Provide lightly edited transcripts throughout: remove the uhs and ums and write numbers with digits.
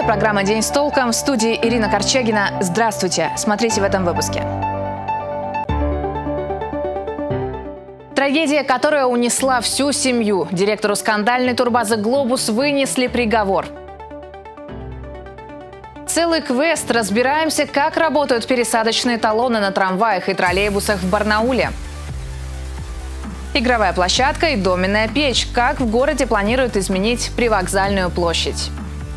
Программа «День с толком». В студии Ирина Корчагина. Здравствуйте. Смотрите в этом выпуске. Трагедия, которая унесла всю семью. Директору скандальной турбазы «Глобус» вынесли приговор. Целый квест. Разбираемся, как работают пересадочные талоны на трамваях и троллейбусах в Барнауле. Игровая площадка и доменная печь. Как в городе планируют изменить привокзальную площадь.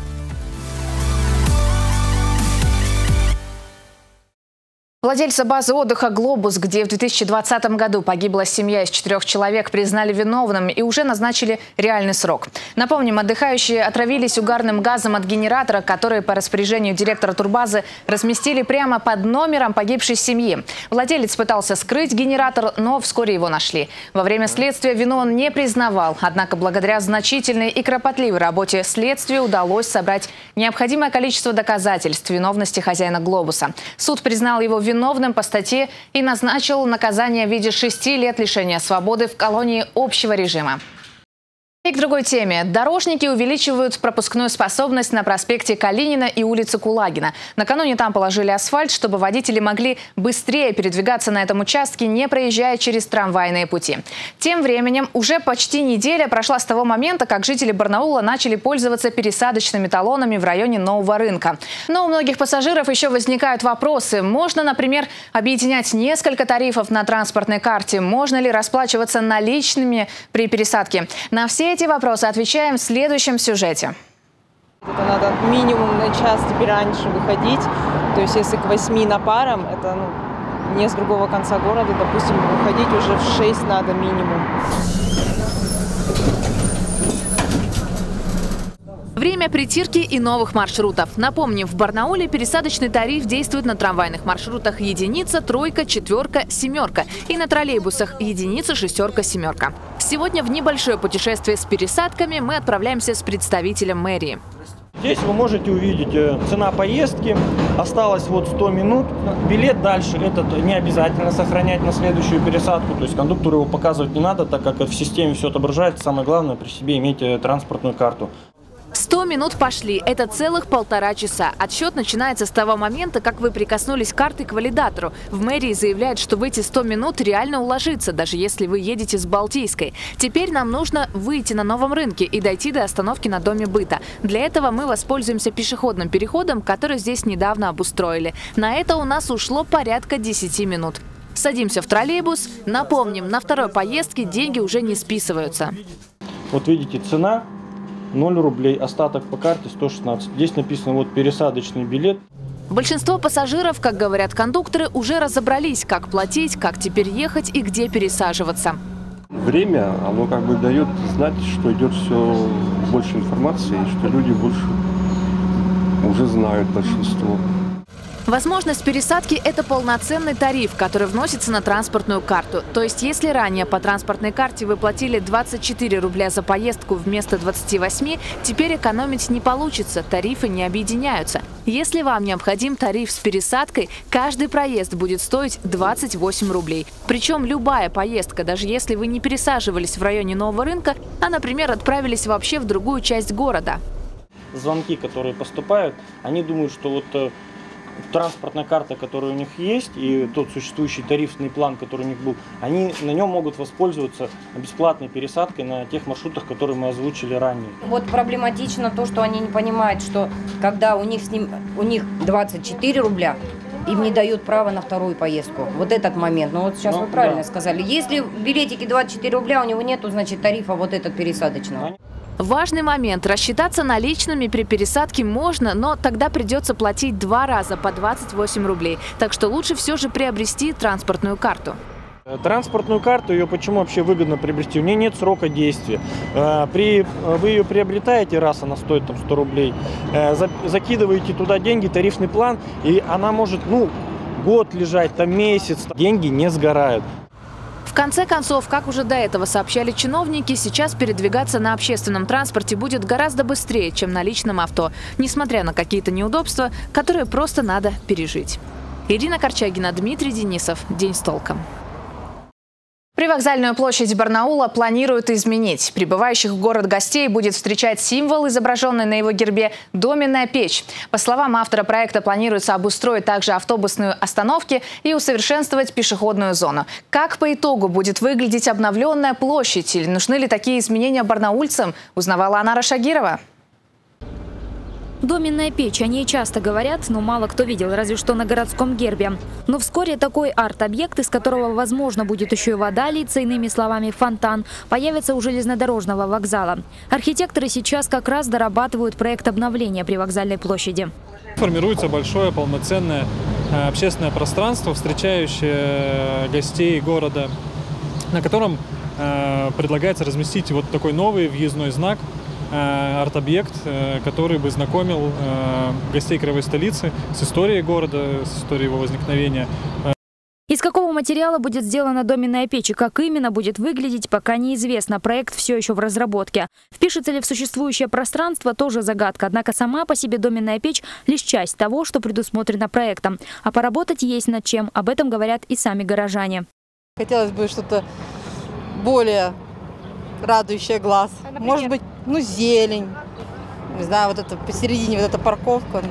Владельца базы отдыха «Глобус», где в 2020 году погибла семья из 4 человек, признали виновным и уже назначили реальный срок. Напомним, отдыхающие отравились угарным газом от генератора, который по распоряжению директора турбазы разместили прямо под номером погибшей семьи. Владелец пытался скрыть генератор, но вскоре его нашли. Во время следствия вину он не признавал. Однако благодаря значительной и кропотливой работе следствию удалось собрать необходимое количество доказательств виновности хозяина «Глобуса». Суд признал его виновным по статье и назначил наказание в виде 6 лет лишения свободы в колонии общего режима. И к другой теме. Дорожники увеличивают пропускную способность на проспекте Калинина и улице Кулагина. Накануне там положили асфальт, чтобы водители могли быстрее передвигаться на этом участке, не проезжая через трамвайные пути. Тем временем уже почти неделя прошла с того момента, как жители Барнаула начали пользоваться пересадочными талонами в районе Нового рынка. Но у многих пассажиров еще возникают вопросы. Можно, например, объединять несколько тарифов на транспортной карте? Можно ли расплачиваться наличными при пересадке? На все эти вопросы отвечаем в следующем сюжете. Это надо минимум на час теперь раньше выходить. То есть если к 8 на паром, это не с другого конца города, допустим, выходить уже в 6 надо минимум. Время притирки и новых маршрутов. Напомним, в Барнауле пересадочный тариф действует на трамвайных маршрутах единица, тройка, четверка, семерка и на троллейбусах единица, шестерка, семерка. Сегодня в небольшое путешествие с пересадками мы отправляемся с представителем мэрии. Здесь вы можете увидеть цена поездки. Осталось вот 100 минут. Билет дальше этот не обязательно сохранять на следующую пересадку. То есть кондуктору его показывать не надо, так как в системе все отображается. Самое главное при себе иметь транспортную карту. 100 минут пошли. Это целых 1,5 часа. Отсчет начинается с того момента, как вы прикоснулись картой к валидатору. В мэрии заявляют, что в эти 100 минут реально уложиться, даже если вы едете с Балтийской. Теперь нам нужно выйти на Новом рынке и дойти до остановки на Доме быта. Для этого мы воспользуемся пешеходным переходом, который здесь недавно обустроили. На это у нас ушло порядка 10 минут. Садимся в троллейбус. Напомним, на второй поездке деньги уже не списываются. Вот видите, цена 0 рублей, остаток по карте 116. Здесь написано вот пересадочный билет. Большинство пассажиров, как говорят кондукторы, уже разобрались, как платить, как теперь ехать и где пересаживаться. Время, оно как бы дает знать, что идет все больше информации, что люди больше уже знают большинство. Возможность пересадки – это полноценный тариф, который вносится на транспортную карту. То есть, если ранее по транспортной карте вы платили 24 рубля за поездку вместо 28, теперь экономить не получится, тарифы не объединяются. Если вам необходим тариф с пересадкой, каждый проезд будет стоить 28 рублей. Причем любая поездка, даже если вы не пересаживались в районе Нового рынка, а, например, отправились вообще в другую часть города. Звонки, которые поступают, они думают, что вот транспортная карта, которая у них есть, и тот существующий тарифный план, который у них был, они на нем могут воспользоваться бесплатной пересадкой на тех маршрутах, которые мы озвучили ранее. Вот проблематично то, что они не понимают, что когда у них 24 рубля, им не дают права на вторую поездку. Вот этот момент. Но вот сейчас вы правильно сказали. Если в билетике 24 рубля, у него нету, значит, тарифа вот этот пересадочного. Важный момент. Рассчитаться наличными при пересадке можно, но тогда придется платить 2 раза по 28 рублей. Так что лучше все же приобрести транспортную карту. Транспортную карту, ее почему вообще выгодно приобрести? У нее нет срока действия. Вы ее приобретаете раз, она стоит там 100 рублей, закидываете туда деньги, тарифный план, и она может, год лежать, там месяц. Деньги не сгорают. В конце концов, как уже до этого сообщали чиновники, сейчас передвигаться на общественном транспорте будет гораздо быстрее, чем на личном авто, несмотря на какие-то неудобства, которые просто надо пережить. Ирина Корчагина, Дмитрий Денисов. День с толком. Привокзальную площадь Барнаула планируют изменить. Прибывающих в город гостей будет встречать символ, изображенный на его гербе – доменная печь. По словам автора проекта, планируется обустроить также автобусные остановки и усовершенствовать пешеходную зону. Как по итогу будет выглядеть обновленная площадь? Или нужны ли такие изменения барнаульцам, узнавала Анара Шагирова. Доменная печь, о ней часто говорят, но мало кто видел, разве что на городском гербе. Но вскоре такой арт-объект, из которого, возможно, будет еще и вода литься, иными словами, фонтан, появится у железнодорожного вокзала. Архитекторы сейчас как раз дорабатывают проект обновления Привокзальной площади. Формируется большое полноценное общественное пространство, встречающее гостей города, на котором предлагается разместить вот такой новый въездной знак, арт-объект, который бы знакомил гостей краевой столицы с историей города, с историей его возникновения. Из какого материала будет сделана доменная печь и как именно будет выглядеть, пока неизвестно. Проект все еще в разработке. Впишется ли в существующее пространство, тоже загадка. Однако сама по себе доменная печь – лишь часть того, что предусмотрено проектом. А поработать есть над чем. Об этом говорят и сами горожане. Хотелось бы что-то более радующее глаз. Может быть, зелень. Не знаю, вот это посередине, вот эта парковка,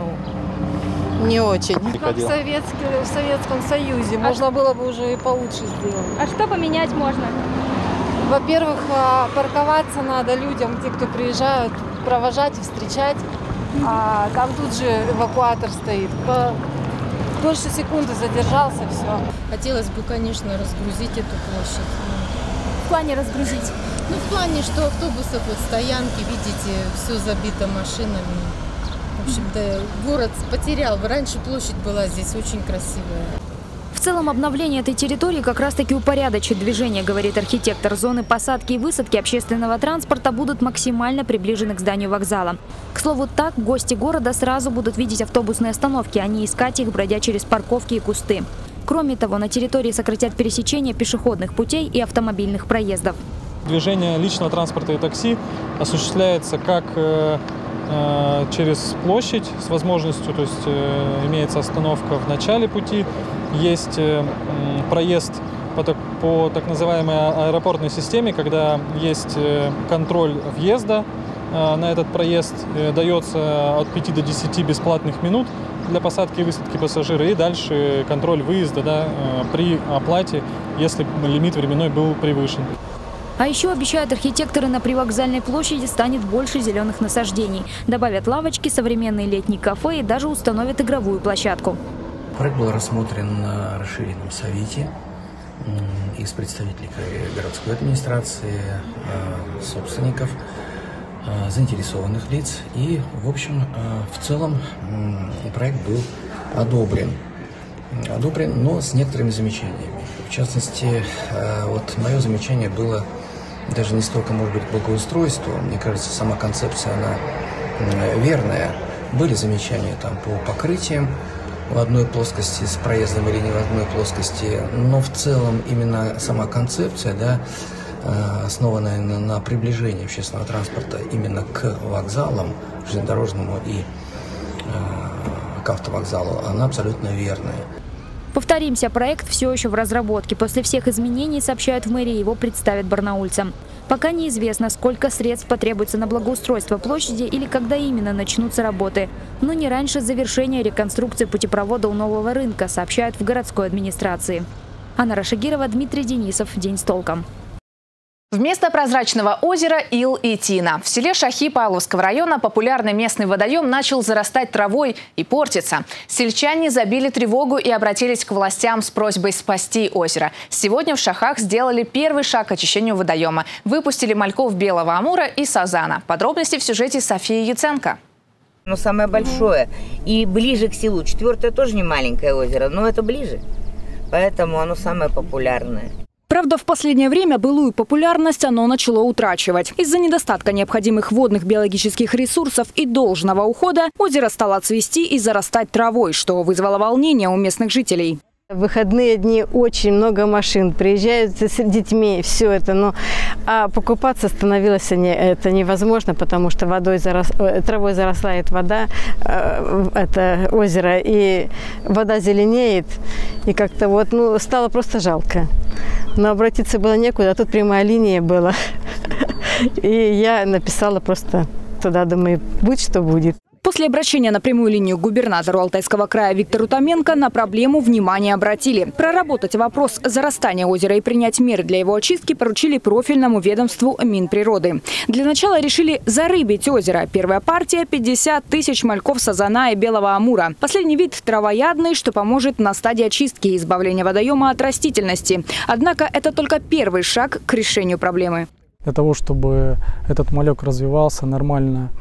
не очень. Как в Советском Союзе. Можно было бы уже и получше сделать. А что поменять можно? Во-первых, парковаться надо людям, те, кто приезжают, провожать и встречать. А там тут же эвакуатор стоит. Больше секунды задержался, все. Хотелось бы, конечно, разгрузить эту площадь. В плане разгрузить? В плане, что автобусов, стоянки, видите, все забито машинами. В общем-то, город потерял. Раньше площадь была здесь очень красивая. В целом, обновление этой территории как раз-таки упорядочит движение, говорит архитектор. Зоны посадки и высадки общественного транспорта будут максимально приближены к зданию вокзала. К слову, так гости города сразу будут видеть автобусные остановки, а не искать их, бродя через парковки и кусты. Кроме того, на территории сократят пересечение пешеходных путей и автомобильных проездов. Движение личного транспорта и такси осуществляется как через площадь с возможностью, то есть имеется остановка в начале пути, есть проезд по так называемой аэропортной системе, когда есть контроль въезда на этот проезд, дается от 5 до 10 бесплатных минут для посадки и высадки пассажира, и дальше контроль выезда при оплате, если лимит временной был превышен. А еще, обещают архитекторы, на Привокзальной площади станет больше зеленых насаждений. Добавят лавочки, современные летние кафе и даже установят игровую площадку. Проект был рассмотрен на расширенном совете из представителей городской администрации, собственников, заинтересованных лиц. И, в общем, в целом проект был одобрен, но с некоторыми замечаниями. В частности, вот мое замечание было даже не столько, может быть, благоустройство. Мне кажется, сама концепция, она верная. Были замечания там по покрытиям в одной плоскости с проездом или не в одной плоскости. Но в целом именно сама концепция, основанная на приближении общественного транспорта именно к вокзалам, железнодорожному и к автовокзалу, она абсолютно верная. Повторимся, проект все еще в разработке. После всех изменений, сообщают в мэрии, его представят барнаульцам. Пока неизвестно, сколько средств потребуется на благоустройство площади или когда именно начнутся работы. Но не раньше завершения реконструкции путепровода у нового рынка, сообщают в городской администрации. Анара Шагирова, Дмитрий Денисов. День с толком. Вместо прозрачного озера – ил и тина. В селе Шахи Павловского района популярный местный водоем начал зарастать травой и портиться. Сельчане забили тревогу и обратились к властям с просьбой спасти озеро. Сегодня в Шахах сделали первый шаг к очищению водоема. Выпустили мальков белого амура и сазана. Подробности в сюжете Софии Яценко. Самое большое и ближе к селу. 4-е тоже не маленькое озеро, но это ближе. Поэтому оно самое популярное. Правда, в последнее время былую популярность оно начало утрачивать. Из-за недостатка необходимых водных биологических ресурсов и должного ухода озеро стало цвести и зарастать травой, что вызвало волнение у местных жителей. В выходные дни очень много машин, приезжают с детьми, все это, но покупаться становилось это невозможно, потому что травой зарастает вода, это озеро, и вода зеленеет, и как-то вот, стало просто жалко. Но обратиться было некуда, а тут прямая линия была, и я написала просто туда, думаю, будь что будет. После обращения на прямую линию к губернатору Алтайского края Виктору Томенко на проблему внимание обратили. Проработать вопрос зарастания озера и принять меры для его очистки поручили профильному ведомству Минприроды. Для начала решили зарыбить озеро. Первая партия – 50 тысяч мальков сазана и белого амура. Последний вид травоядный, что поможет на стадии очистки и избавления водоема от растительности. Однако это только первый шаг к решению проблемы. Для того, чтобы этот малек развивался нормально,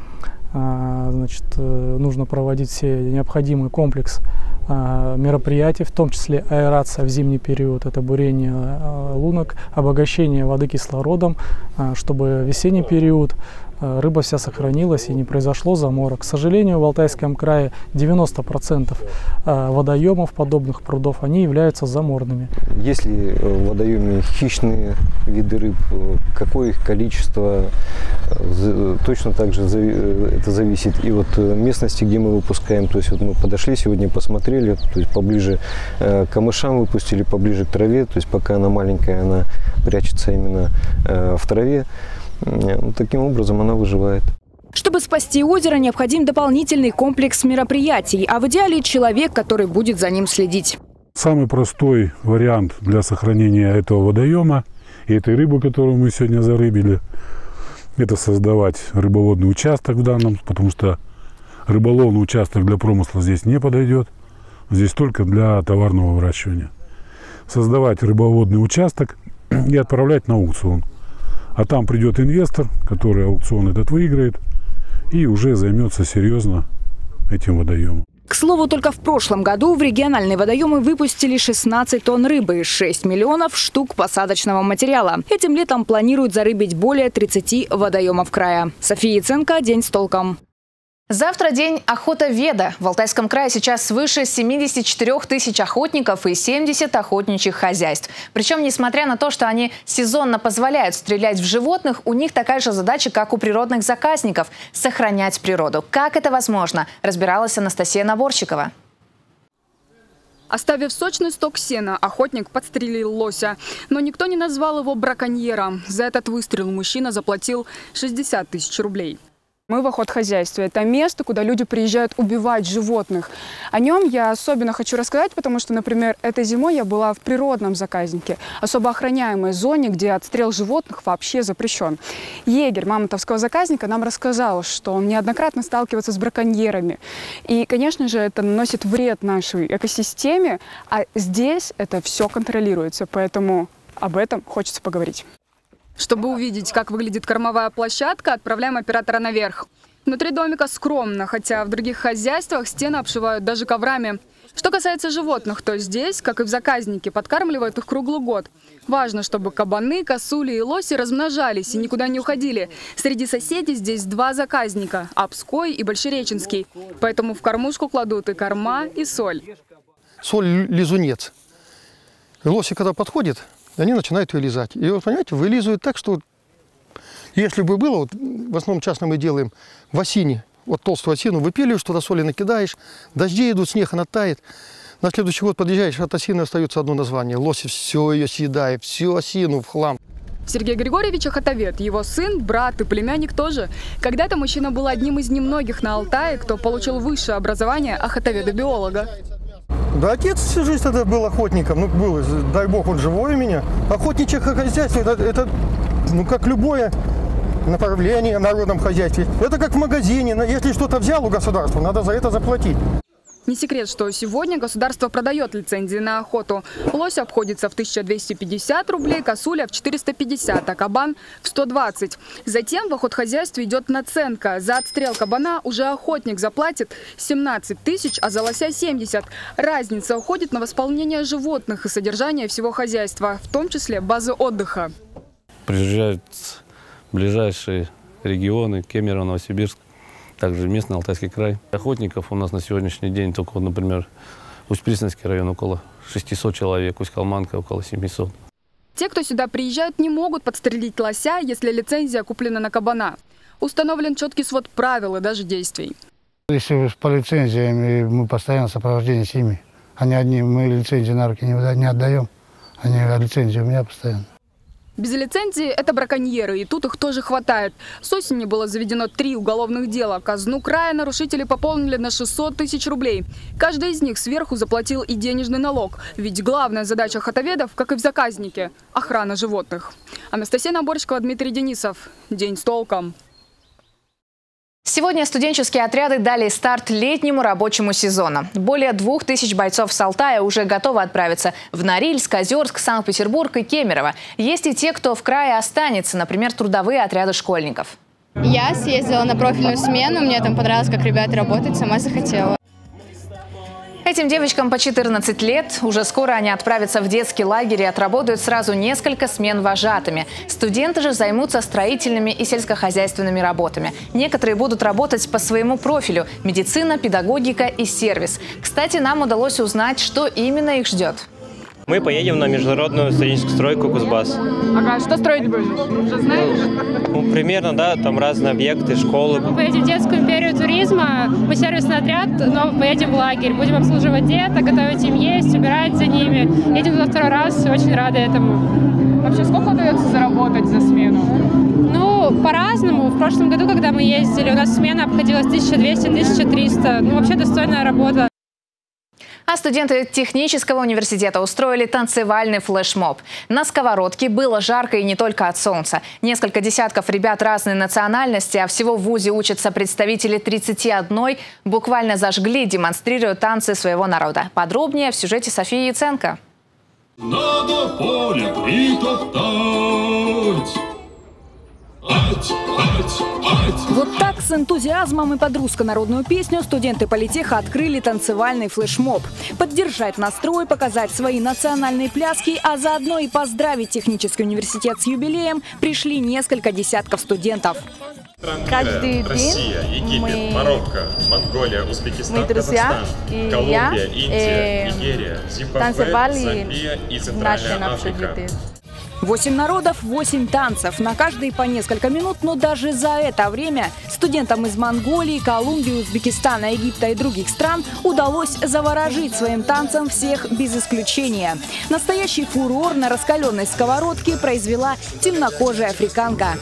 нужно проводить все необходимый комплекс мероприятий, в том числе аэрация в зимний период, это бурение лунок, обогащение воды кислородом, чтобы в весенний период рыба вся сохранилась и не произошло замора. К сожалению, в Алтайском крае 90% водоемов, подобных прудов, они являются заморными. Если в водоеме хищные виды рыб, какое их количество, точно так же это зависит и от местности, где мы выпускаем. То есть вот мы подошли сегодня, посмотрели, то есть поближе к камышам выпустили, поближе к траве, то есть пока она маленькая, она прячется именно в траве. Таким образом она выживает. Чтобы спасти озеро, необходим дополнительный комплекс мероприятий, а в идеале человек, который будет за ним следить. Самый простой вариант для сохранения этого водоема и этой рыбы, которую мы сегодня зарыбили, это создавать рыбоводный участок в данном, потому что рыболовный участок для промысла здесь не подойдет, здесь только для товарного выращивания. Создавать рыбоводный участок и отправлять на аукцион. А там придет инвестор, который аукцион этот выиграет и уже займется серьезно этим водоемом. К слову, только в прошлом году в региональные водоемы выпустили 16 тонн рыбы, 6 миллионов штук посадочного материала. Этим летом планируют зарыбить более 30 водоемов края. София Яценко, «День с толком». Завтра день охотоведа. В Алтайском крае сейчас свыше 74 тысяч охотников и 70 охотничьих хозяйств. Причем, несмотря на то, что они сезонно позволяют стрелять в животных, у них такая же задача, как у природных заказников – сохранять природу. Как это возможно, разбиралась Анастасия Наборчикова. Оставив сочный сток сена, охотник подстрелил лося. Но никто не назвал его браконьером. За этот выстрел мужчина заплатил 60 тысяч рублей. Мы в охотхозяйстве. Это место, куда люди приезжают убивать животных. О нем я особенно хочу рассказать, потому что, например, этой зимой я была в природном заказнике, особо охраняемой зоне, где отстрел животных вообще запрещен. Егерь мамонтовского заказника нам рассказал, что он неоднократно сталкивается с браконьерами. И, конечно же, это наносит вред нашей экосистеме, а здесь это все контролируется, поэтому об этом хочется поговорить. Чтобы увидеть, как выглядит кормовая площадка, отправляем оператора наверх. Внутри домика скромно, хотя в других хозяйствах стены обшивают даже коврами. Что касается животных, то здесь, как и в заказнике, подкармливают их круглый год. Важно, чтобы кабаны, косули и лоси размножались и никуда не уходили. Среди соседей здесь два заказника – Обской и Большереченский. Поэтому в кормушку кладут и корма, и соль. Соль – лизунец. Лоси, когда подходит, они начинают ее лизать. И вот, понимаете, вылизывают так, что если бы было, вот, в основном частно мы делаем в осине, вот толстую осину выпиливаешь, туда соли накидаешь, дожди идут, снег, она тает. На следующий год подъезжаешь, от осины остается одно название. Лоси все ее съедает, всю осину в хлам. Сергей Григорьевич охотовед, его сын, брат и племянник тоже. Когда-то мужчина был одним из немногих на Алтае, кто получил высшее образование охотоведа-биолога. Да, отец всю жизнь тогда был охотником, был, дай бог, он живой у меня. Охотничье хозяйство, это как любое направление в народном хозяйстве. Это как в магазине, если что-то взял у государства, надо за это заплатить. Не секрет, что сегодня государство продает лицензии на охоту. Лось обходится в 1250 рублей, косуля в 450, а кабан в 120. Затем в охотхозяйстве идет наценка. За отстрел кабана уже охотник заплатит 17 тысяч, а за лося 70. Разница уходит на восполнение животных и содержание всего хозяйства, в том числе базы отдыха. Приезжают ближайшие регионы, Кемерово, Новосибирск. Также местный Алтайский край. Охотников у нас на сегодняшний день только, например, Усть-Пресненский район около 600 человек, Усть-Калманка около 700. Те, кто сюда приезжают, не могут подстрелить лося, если лицензия куплена на кабана. Установлен четкий свод правил и даже действий. Если по лицензиям, мы постоянно в сопровождении с ними. Они одни, мы лицензии на руки не отдаем, они лицензии у меня постоянно. Без лицензии это браконьеры, и тут их тоже хватает. С осени было заведено 3 уголовных дела. Казну края нарушители пополнили на 600 тысяч рублей. Каждый из них сверху заплатил и денежный налог. Ведь главная задача хатоведов, как и в заказнике – охрана животных. Анастасия Наборчикова, Дмитрий Денисов. День с толком. Сегодня студенческие отряды дали старт летнему рабочему сезону. Более 2000 бойцов с Алтая уже готовы отправиться в Норильск, Озерск, Санкт-Петербург и Кемерово. Есть и те, кто в крае останется, например, трудовые отряды школьников. Я съездила на профильную смену, мне там понравилось, как ребята работают, сама захотела. Этим девочкам по 14 лет. Уже скоро они отправятся в детский лагерь и отработают сразу несколько смен вожатыми. Студенты же займутся строительными и сельскохозяйственными работами. Некоторые будут работать по своему профилю – медицина, педагогика и сервис. Кстати, нам удалось узнать, что именно их ждет. Мы поедем на международную студенческую стройку «Кузбасс». Ага, что строить будешь? Уже знаешь? Ну, примерно, да, там разные объекты, школы. Мы поедем в детскую империю туризма, мы сервисный отряд, но поедем в лагерь. Будем обслуживать деток, готовить им есть, убирать за ними. Едем туда 2-й раз, очень рады этому. Вообще, сколько удается заработать за смену? Ну, по-разному. В прошлом году, когда мы ездили, у нас смена обходилась 1200-1300. Ну, вообще достойная работа. А студенты технического университета устроили танцевальный флешмоб. На сковородке было жарко и не только от солнца. Несколько десятков ребят разной национальности, а всего в вузе учатся представители 31, буквально зажгли, демонстрируя танцы своего народа. Подробнее в сюжете Софии Яценко. Надо поле притоптать. Вот так с энтузиазмом и под русско-народную песню студенты политеха открыли танцевальный флешмоб. Поддержать настрой, показать свои национальные пляски, а заодно и поздравить технический университет с юбилеем пришли несколько десятков студентов. Каждый Россия, день Египет, Марокко, Монголия, Узбекистан, друзья, Казахстан, Колумбия, Индия, Нигерия, Зимбабве, Замбия и Центральная Африка. 8 народов, 8 танцев. На каждый по несколько минут, но даже за это время студентам из Монголии, Колумбии, Узбекистана, Египта и других стран удалось заворожить своим танцем всех без исключения. Настоящий фурор на раскаленной сковородке произвела темнокожая африканка.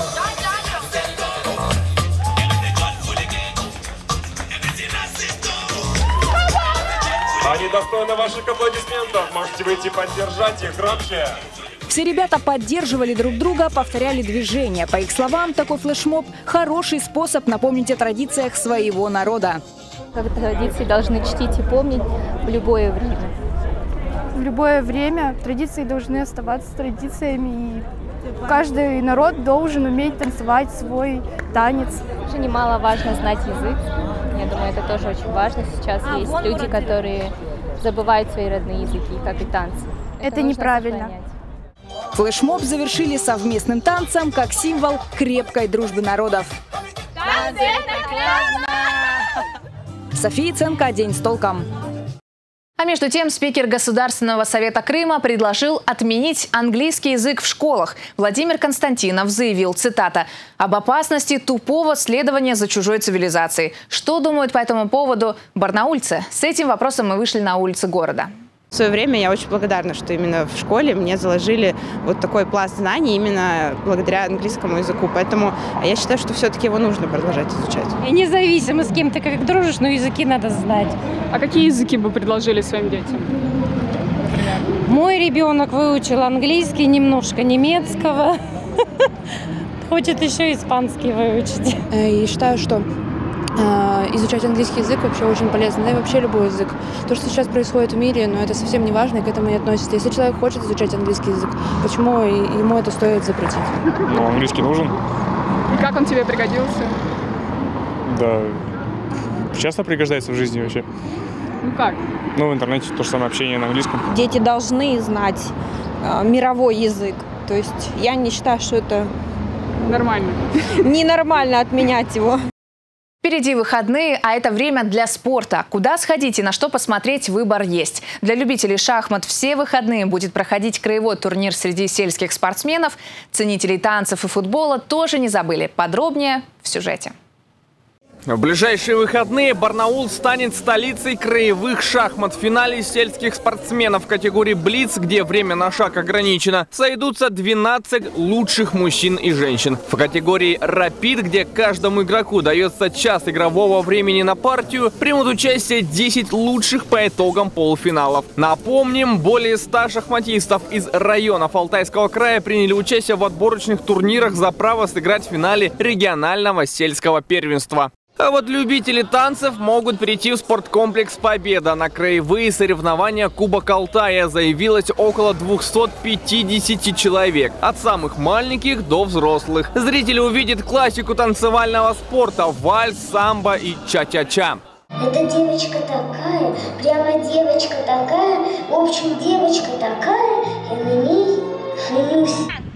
Они достойны ваших аплодисментов. Можете выйти поддержать их громче. Все ребята поддерживали друг друга, повторяли движения. По их словам, такой флешмоб – хороший способ напомнить о традициях своего народа. Как традиции должны чтить и помнить в любое время. В любое время традиции должны оставаться традициями. И каждый народ должен уметь танцевать свой танец. Уже немаловажно знать язык. Я думаю, это тоже очень важно. Сейчас есть люди, которые забывают свои родные языки, как и танцы. Это неправильно. Флешмоб завершили совместным танцем как символ крепкой дружбы народов. Танцы – это классно! София Яценко, День с толком. А между тем, спикер Государственного совета Крыма предложил отменить английский язык в школах. Владимир Константинов заявил, цитата, «об опасности тупого следования за чужой цивилизацией». Что думают по этому поводу барнаульцы? С этим вопросом мы вышли на улицы города. В свое время я очень благодарна, что именно в школе мне заложили вот такой пласт знаний именно благодаря английскому языку. Поэтому я считаю, что все-таки его нужно продолжать изучать. И независимо с кем ты как дружишь, но языки надо знать. А какие языки бы предложили своим детям? Мой ребенок выучил английский, немножко немецкого. Хочет еще испанский выучить. Я считаю, что изучать английский язык вообще очень полезно, да и вообще любой язык. То, что сейчас происходит в мире, но это совсем не важно, и к этому не относится. Если человек хочет изучать английский язык, почему ему это стоит запретить? Ну, английский нужен. И как он тебе пригодился? Да, часто пригождается в жизни вообще. Ну как? Ну, в интернете то же самое общение на английском. Дети должны знать мировой язык. То есть я не считаю, что это нормально. Ненормально отменять его. Впереди выходные, а это время для спорта. Куда сходить и на что посмотреть, выбор есть. Для любителей шахмат все выходные будет проходить краевой турнир среди сельских спортсменов. Ценителей танцев и футбола тоже не забыли. Подробнее в сюжете. В ближайшие выходные Барнаул станет столицей краевых шахмат. В финале сельских спортсменов в категории «Блиц», где время на шаг ограничено, сойдутся 12 лучших мужчин и женщин. В категории «Рапид», где каждому игроку дается час игрового времени на партию, примут участие 10 лучших по итогам полуфиналов. Напомним, более 100 шахматистов из районов Алтайского края приняли участие в отборочных турнирах за право сыграть в финале регионального сельского первенства. А вот любители танцев могут прийти в спорткомплекс «Победа». На краевые соревнования Кубок Алтая заявилось около 250 человек. От самых маленьких до взрослых. Зрители увидят классику танцевального спорта – вальс, самбо и ча-ча-ча. Эта девочка такая, прямо девочка такая, в общем, девочка такая, я на ней женюсь.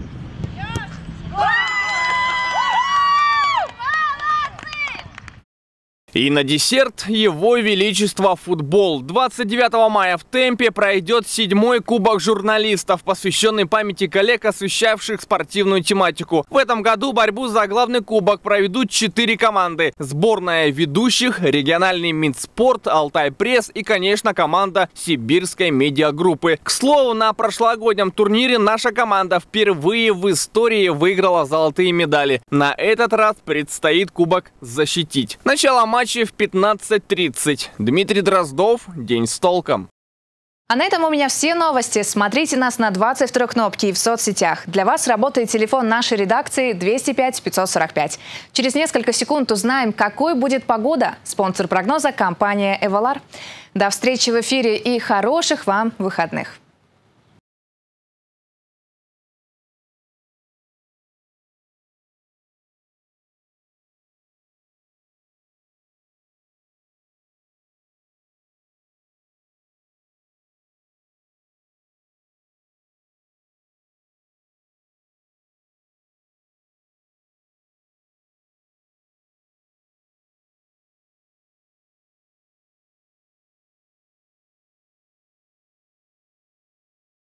И на десерт Его Величество футбол. 29 мая в Темпе пройдет 7-й Кубок журналистов, посвященный памяти коллег, освещавших спортивную тематику. В этом году борьбу за главный кубок проведут 4 команды. Сборная ведущих, региональный Минспорт, Алтай Пресс и, конечно, команда Сибирской медиагруппы. К слову, на прошлогоднем турнире наша команда впервые в истории выиграла золотые медали. На этот раз предстоит кубок защитить. Начало матча в 15:30. Дмитрий Дроздов. День с толком. А на этом у меня все новости. Смотрите нас на 22 кнопке и в соцсетях. Для вас работает телефон нашей редакции 205 545. Через несколько секунд узнаем, какой будет погода. Спонсор прогноза – компания «Эвалар». До встречи в эфире и хороших вам выходных.